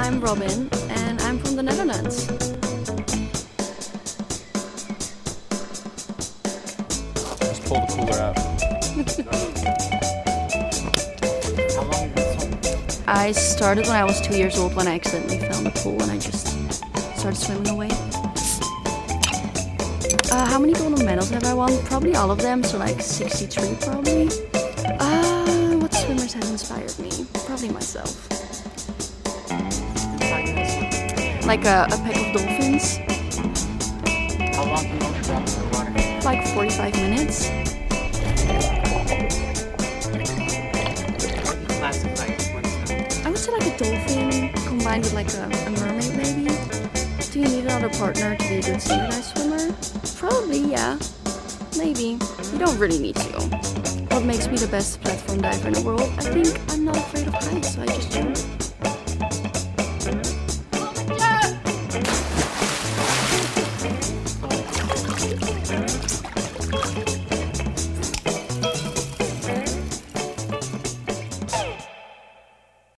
I'm Robin and I'm from the Netherlands. Let's pull the cooler out. How long have you been swimming? I started when I was 2 years old when I accidentally fell in the pool and I just started swimming away. How many gold medals have I won? Probably all of them, so like 63 probably. What swimmers have inspired me? Probably myself. Like a pack of dolphins. How long can you hold your breath underwater? Like 45 minutes. How do you classify your swim style? I would say like a dolphin combined with like a mermaid maybe. Do you need another partner to be a good synchronized swimmer? Probably, yeah. Maybe. You don't really need to. What makes me the best platform diver in the world? I think I'm not afraid of heights, so I just jump.